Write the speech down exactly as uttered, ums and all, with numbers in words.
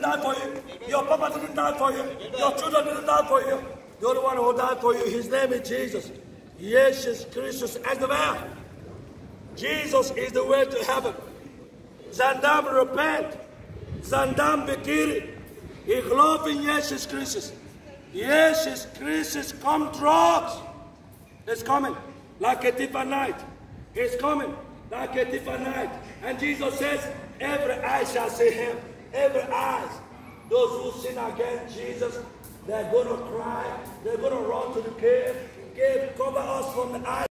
die for you. Your papa didn't die for you. Your children didn't die for you. The only one who died for you, his name is Jesus. Jesus Christus is the way. Jesus is the way to heaven. Zandam repent. Zandam bekiri. Ik geloof in Jezus Christus. Jezus Christus come drugs. It's coming like a thief at night. It's coming like a thief at night. And Jesus says, every eye shall see him. Every eye. Those who sin against Jesus, they're going to cry. They're going to run to the cave. Cave, cover us from the eye.